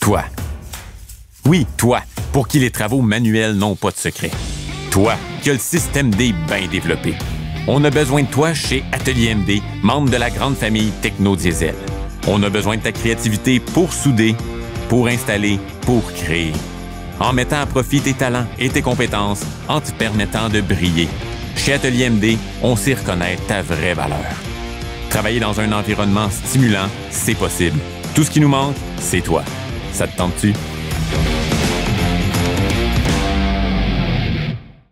Toi. Oui, toi, pour qui les travaux manuels n'ont pas de secret. Toi, qui as le système D bien développé. On a besoin de toi chez Atelier MD, membre de la grande famille Techno Diesel. On a besoin de ta créativité pour souder, pour installer, pour créer. En mettant à profit tes talents et tes compétences, en te permettant de briller. Chez Atelier MD, on sait reconnaître ta vraie valeur. Travailler dans un environnement stimulant, c'est possible. Tout ce qui nous manque, c'est toi. Ça te tente-tu?